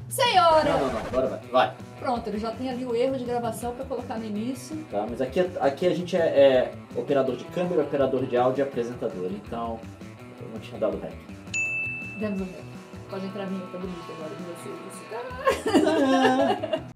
Senhora! Não, agora vai. Pronto, ele já tem ali o erro de gravação pra colocar no início. Tá, mas aqui a gente é operador de câmera, operador de áudio e apresentador, então eu não tinha dado rec. Demos um rec. Pode entrar a vinheta bonita agora de vocês.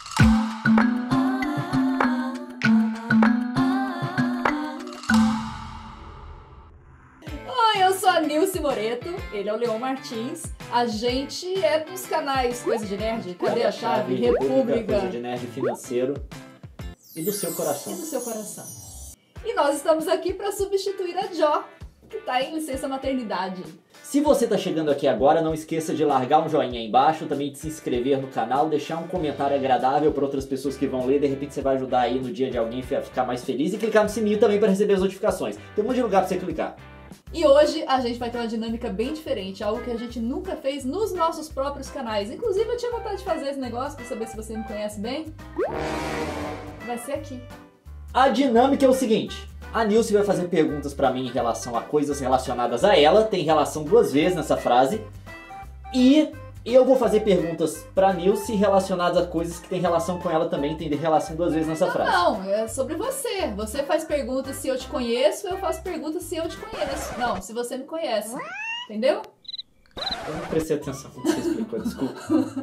Oi, eu sou a Nilce Moreto, ele é o Leon Martins. A gente é dos canais Coisa de Nerd, Cadê a Chave, República, Coisa de Nerd Financeiro e do seu coração. E do seu coração. E nós estamos aqui para substituir a Jo, que tá em licença maternidade. Se você tá chegando aqui agora, não esqueça de largar um joinha aí embaixo, também de se inscrever no canal, deixar um comentário agradável para outras pessoas que vão ler, de repente você vai ajudar aí no dia de alguém a ficar mais feliz, e clicar no sininho também para receber as notificações. Tem um monte de lugar para você clicar. E hoje a gente vai ter uma dinâmica bem diferente, algo que a gente nunca fez nos nossos próprios canais. Inclusive eu tinha vontade de fazer esse negócio pra saber se você me conhece bem. Vai ser aqui. A dinâmica é o seguinte: a Nilce vai fazer perguntas pra mim em relação a coisas relacionadas a ela, tem relação duas vezes nessa frase, e eu vou fazer perguntas pra Nilce relacionadas a coisas que tem relação com ela também, tem relação duas vezes nessa frase. Não, é sobre você. Você faz perguntas se eu te conheço, eu faço perguntas se eu te conheço. Não, se você me conhece. Entendeu? Eu não prestei atenção no que você explicou, desculpa.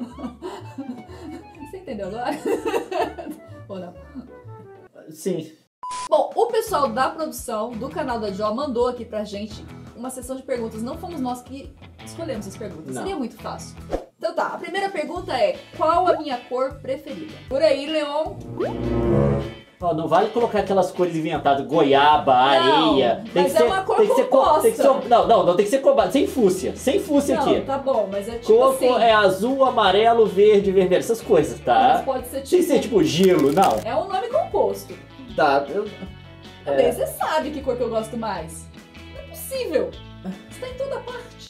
Você entendeu agora? Ou não? Sim. Bom, o pessoal da produção do canal da Jo mandou aqui pra gente uma sessão de perguntas. Não fomos nós que escolhemos as perguntas. Não. Seria muito fácil. Então tá, a primeira pergunta é: qual a minha cor preferida? Por aí, Leon. Ó, não vale colocar aquelas cores inventadas, goiaba, areia. Não, mas é uma cor composta. Tem que ser, não, tem que ser combate, sem fúcsia aqui. Tá bom, mas é tipo Coco assim. é azul, amarelo, verde, vermelho, essas coisas, tá? Mas pode ser tipo... Sem ser tipo gelo, não. É um nome composto. Tá, Também você sabe que cor que eu gosto mais. Não é possível. Você tá em toda parte.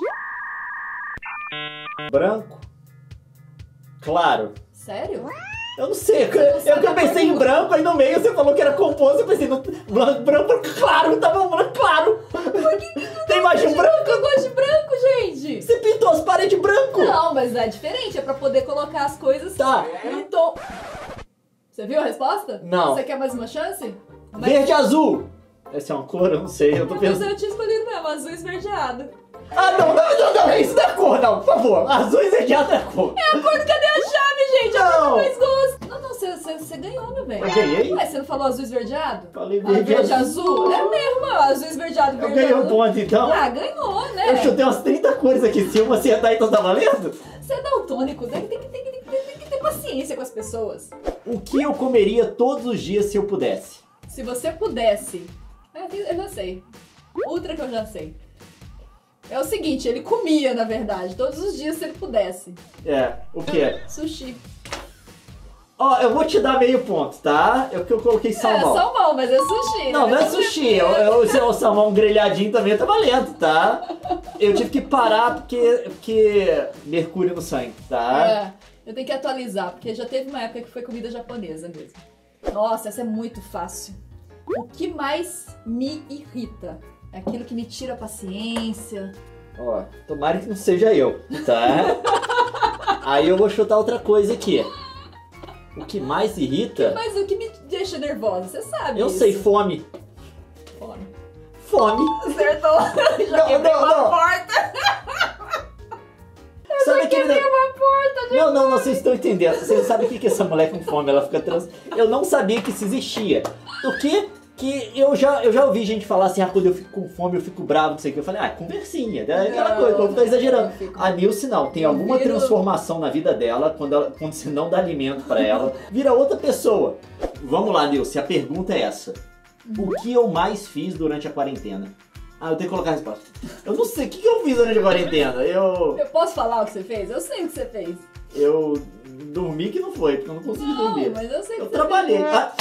Branco. Claro. Sério? Eu não sei, eu pensei em branco, aí no meio você falou que era composto, eu pensei, branco claro, tá bom, branco claro. Tem mais de um branco? Eu gosto de branco, gente. Você pintou as paredes branco? Não, mas é diferente, é pra poder colocar as coisas Tá. em tom. Você viu a resposta? Não. Você quer mais uma chance? Verde e azul. Essa é uma cor? Eu não sei, eu tô Mas pensando. eu tinha escolhido mesmo, azul esverdeado. Ah, não, isso não é cor, não, por favor. Azul e verdeado é cor. É a cor do Cadê a Chave, gente? É a cor que eu Não. mais gosto. Não, você ganhou, meu bem. Eu ganhei? Ué, você não falou azul esverdeado? Falei Verde azul? É mesmo, azul esverdeado, Eu verde ganhei um azul. ponto, então. Ah, ganhou, né? Eu chutei umas 30 cores aqui, se uma acertar, então tá valendo? Você é daltônico, tem que ter paciência com as pessoas. O que eu comeria todos os dias se eu pudesse? Se você pudesse... Eu já sei. Ultra que eu já sei. É o seguinte, ele comia, na verdade, todos os dias se ele pudesse. É, o que? Sushi. Ó, eu vou te dar meio ponto, tá? Eu coloquei salmão. É salmão, mas é sushi. Não, né? não é sushi, o salmão grelhadinho também tá valendo, tá? Eu tive que parar porque mercúrio no sangue, tá? É, eu tenho que atualizar, porque já teve uma época que foi comida japonesa mesmo. Nossa, essa é muito fácil. O que mais me irrita? É aquilo que me tira a paciência. Ó, tomara que não seja eu, tá? Aí eu vou chutar outra coisa aqui. O que mais irrita? Mas o que me deixa nervosa, você sabe. Eu isso. sei, fome. Fome. Fome. Acertou. Já quebrei uma porta. Sabe aquele... Uma porta, Não, vocês estão entendendo. Vocês sabem o que essa mulher com fome, ela fica Eu não sabia que isso existia. O que eu já ouvi gente falar assim, quando eu fico com fome eu fico bravo, não sei o que. Eu falei, conversinha, é aquela coisa, o povo tá exagerando. A Nilce não, tem alguma transformação na vida dela, quando você não dá alimento pra ela, vira outra pessoa. Vamos lá, Nilce, a pergunta é essa. O que eu mais fiz durante a quarentena? Eu tenho que colocar a resposta. Eu não sei, o que eu fiz durante a quarentena? Eu posso falar o que você fez? Eu sei o que você fez. Eu dormi que não foi, porque eu não consegui dormir. Mas eu sei que eu você trabalhei.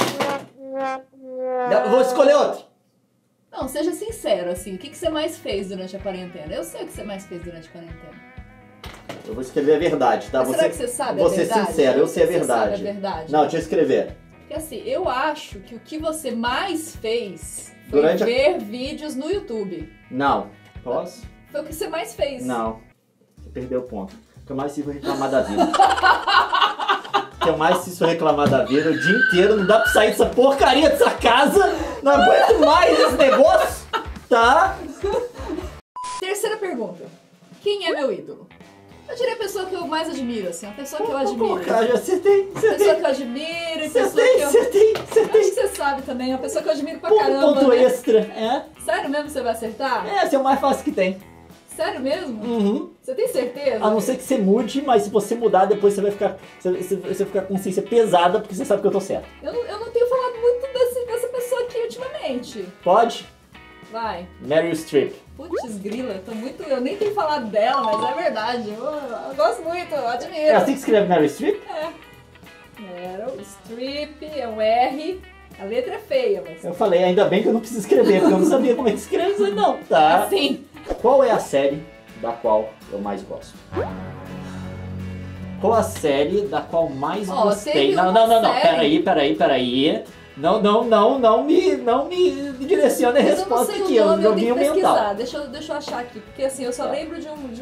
fez. Vou escolher outro. Não, seja sincero, assim, o que você mais fez durante a quarentena? Eu sei o que você mais fez durante a quarentena. Eu vou escrever a verdade, tá? Mas será que você sabe vou a verdade? ser sincero, eu sei a verdade. Você sabe a verdade? Não, deixa eu escrever. Porque assim, eu acho que o que você mais fez foi Durante ver vídeos no YouTube. Não. Posso? Foi o que você mais fez. Não. Você perdeu o ponto. que eu mais fico reclamar da vida. Que eu mais preciso reclamar da vida o dia inteiro, não dá pra sair dessa porcaria dessa casa, não aguento mais esse negócio, tá? Terceira pergunta. Quem é meu ídolo? Eu diria a pessoa que eu mais admiro, assim, a pessoa que eu admiro. Cara, já acertei, A pessoa que eu admiro, a pessoa que eu... acertei. Acho que você sabe também, a pessoa que eu admiro pra caramba, Ponto né? extra, é? Sério mesmo você vai acertar? É, esse é o mais fácil que tem. Sério mesmo? Uhum. Você tem certeza? A não ser que você mude, mas se você mudar, depois você vai ficar. Você vai ficar com consciência pesada, porque você sabe que eu tô certo. Eu não tenho falado muito dessa pessoa aqui ultimamente. Pode? Vai. Meryl Streep. Putz, grila, eu nem tenho falado dela, mas é verdade. Eu gosto muito, eu admiro. É assim que escreve Meryl Streep? É. Meryl Streep, é um R. A letra é feia, mas... Eu falei, ainda bem que eu não preciso escrever, porque eu não sabia como é que escreve isso aí não, tá? Assim. Qual é a série da qual eu mais gosto? Qual a série da qual mais gostei? teve Não, uma não, série- peraí. Não me direcione a Mas eu não resposta sei aqui, é o um nome, eu tenho joguinho que pesquisar. mental. Deixa eu achar aqui, porque assim, eu só Tá. lembro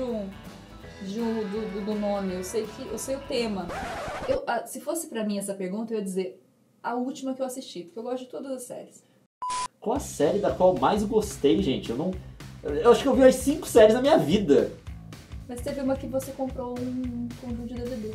do nome, eu sei o tema. Se fosse pra mim essa pergunta, eu ia dizer a última que eu assisti, porque eu gosto de todas as séries. Qual a série da qual eu mais gostei, gente? Eu acho que eu vi as 5 séries na minha vida. Mas teve uma que você comprou um conjunto de DVD.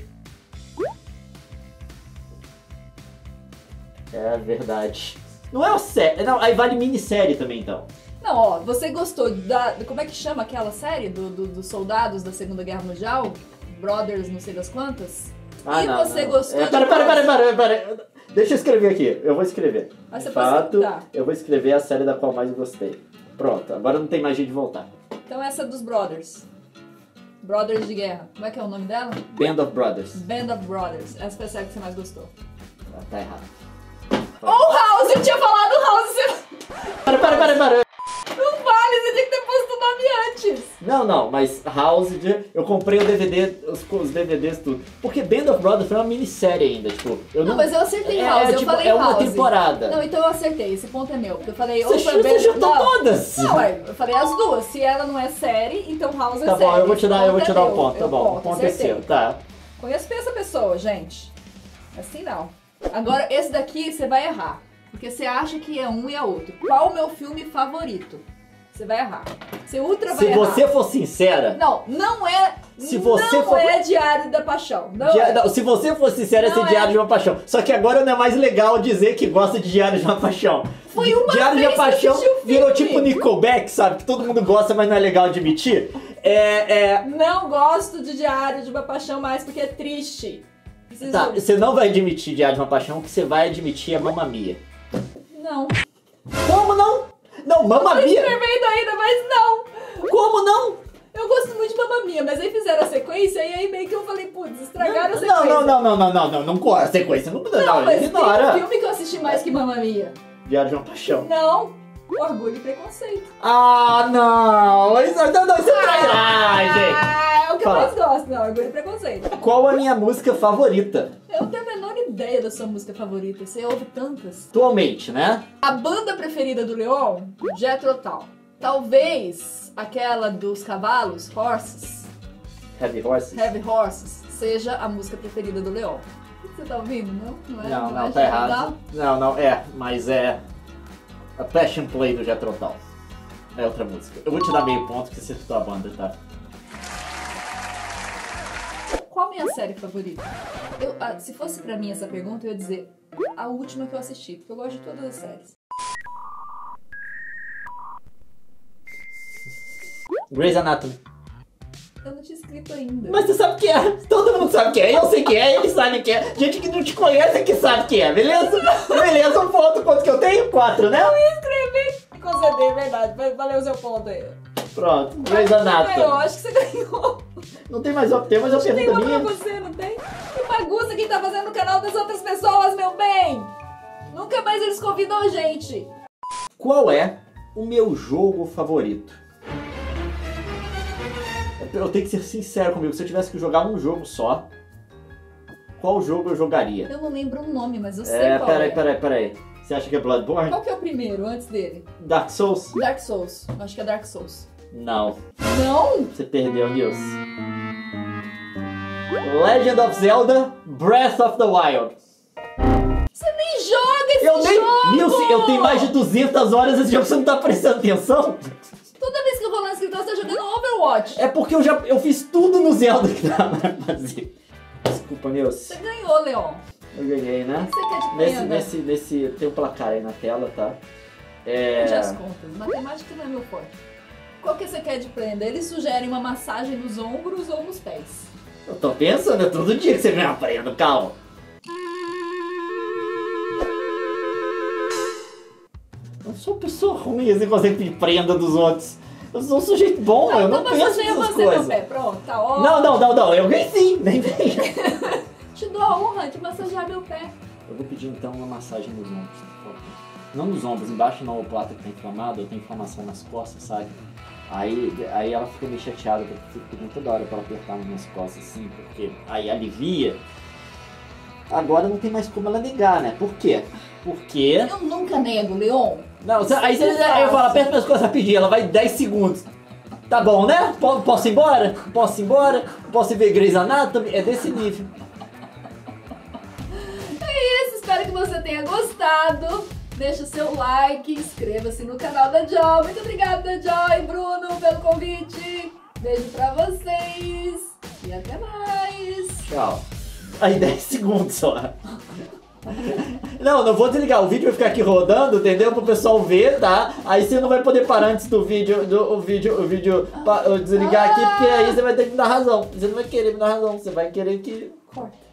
É verdade. Não é uma série. Não, aí vale minissérie também, então. Não, ó, você gostou como é que chama aquela série dos soldados da Segunda Guerra Mundial? Brothers, não sei das quantas? Você gostou de... Pera. Deixa eu escrever aqui. Eu vou escrever. Mas De você pode fato, tá. eu vou escrever a série da qual mais gostei. Pronto, agora não tem mais jeito de voltar. Então essa dos Brothers. Brothers de Guerra. Como é que é o nome dela? Band of Brothers. Band of Brothers. Essa foi a série que você mais gostou. Tá errado. Ou House! Eu tinha falado House! Você... Para. Não vale, você tinha que ter posto o nome antes. Não, mas House, eu comprei o DVD, os DVDs tudo. Porque Band of Brothers foi uma minissérie ainda, tipo... Não, mas eu acertei House, eu tipo, falei é uma House. temporada. Não, então eu acertei, esse ponto é meu. Porque eu falei... Você chutou todas! Não, eu falei as duas. Se ela não é série, então House é Tá série. bom, eu vou te dar o meu. ponto, tá bom. O ponto é acertei. seu, tá. Conheço bem essa pessoa, gente. Assim não. Agora, esse daqui você vai errar. Porque você acha que é um e é outro. Qual o meu filme favorito? Você vai errar. Você ultra vai Se errar. você for sincera... Não é... Se você não for- é Diário da Paixão. Não, se você for sincera, Não é ser Diário de uma Paixão. Só que agora não é mais legal dizer que gosta de Diário de uma Paixão. Foi uma Diário de vez uma que eu Paixão assisti o filme. virou tipo Nickelback, sabe? Que todo mundo gosta, mas não é legal admitir. Não gosto de Diário de uma Paixão mais porque é triste. Preciso... Tá, você não vai admitir Diário de uma Paixão, o que você vai admitir é Mamma Mia. Não. Como não? Não, Mamma Tô Mia? escrevendo ainda, mas não. Como não? Eu gosto muito de Mamma Mia, mas aí fizeram a sequência e aí meio que eu falei, putz, estragaram a sequência. Não corre a sequência, não Mas ignora. tem um filme que eu assisti mais que Mamma Mia. Diário de uma Paixão. Não. Orgulho e Preconceito. Ah, não, isso é trairagem. É o que Fala. eu mais gosto, não, Orgulho e Preconceito. Qual a minha música favorita? Eu não tenho a menor ideia da sua música favorita, você ouve tantas. Atualmente, né? A banda preferida do Leon, Jethro Tull. Talvez aquela dos cavalos, Horses, Heavy Horses? Heavy Horses, seja a música preferida do Leon. O que você tá ouvindo? Não é? Não, é tá errado. Não, mas é a Passion Play do Jethro Tull. É outra música. Eu vou te dar meio ponto que você citou a banda, tá? Qual a minha série favorita? Se fosse pra mim essa pergunta, eu ia dizer a última que eu assisti, porque eu gosto de todas as séries. Grey's Anatomy. Eu não tinha escrito ainda. Mas você sabe o que é. Todo mundo sabe o que é. Eu sei que é, eles sabem que é. Gente que não te conhece que sabe o que é, beleza? Beleza, um ponto. Quanto que eu tenho? 4, né? Eu ia escrever. Concedei, verdade. Valeu o seu ponto aí. Pronto, Grey's Ganhou, Anatomy. acho que você ganhou. Não tem mais opção, mas é uma Tem pergunta uma pra minha. você, não tem? Que bagunça quem tá fazendo no canal das outras pessoas, meu bem! Nunca mais eles convidam a gente. Qual é o meu jogo favorito? Eu tenho que ser sincero comigo. Se eu tivesse que jogar um jogo só, qual jogo eu jogaria? Eu não lembro o nome, mas eu sei qual é. Peraí. Você acha que é Bloodborne? Qual que é o primeiro, antes dele? Dark Souls? Dark Souls. Eu acho que é Dark Souls. Não. Não? Você perdeu, Nils. Legend of Zelda Breath of the Wild. Você nem joga esse Eu nem. jogo! Nilce, eu tenho mais de 200 horas nesse jogo, você não tá prestando atenção? Toda vez que eu vou lá no escritório, você tá jogando Overwatch. É porque eu fiz tudo no Zelda que dá pra fazer. Desculpa, Nilce. Você ganhou, Leon. Eu ganhei, né? O que você quer de prenda? Nesse. Tem um placar aí na tela, tá? Perdi as contas. Matemática não é meu forte. Qual que você quer de prenda? Eles sugerem uma massagem nos ombros ou nos pés. Eu tô pensando, é todo dia que você ganha uma prenda, calma. Eu sou uma pessoa ruim, você consegue pedir prenda dos outros. Eu sou um sujeito bom, eu não penso massageia nessas você coisas. meu pé. Pronto, tá ó. Não, eu ganhei sim, nem vem. Te dou a honra de massagear meu pé. Eu vou pedir então uma massagem nos ombros, por favor. Não nos ombros, embaixo na omoplata que tá inflamada, eu tenho inflamação nas costas, sabe? Aí ela fica meio chateada, porque eu fico pedindo toda hora pra ela apertar nas minhas costas assim, porque aí alivia. Agora não tem mais como ela negar, né? Por quê? Porque... Eu nunca nego, Leon. Não, aí eu falo, aperta minhas costas rapidinho, ela vai 10 segundos. Tá bom, né? Posso ir embora? Posso ir embora? Posso ir ver Grey's Anatomy? É desse nível. É isso, espero que você tenha gostado. Deixa o seu like, inscreva-se no canal da Jo. Muito obrigada, Jo e Bruno, pelo convite. Beijo pra vocês e até mais. Tchau. Aí 10 segundos só. Não vou desligar, o vídeo vai ficar aqui rodando, entendeu? Pro pessoal ver, tá? Aí você não vai poder parar antes do vídeo, desligar aqui, porque aí você vai ter que me dar razão. Você não vai querer me dar razão, você vai querer que... Corta.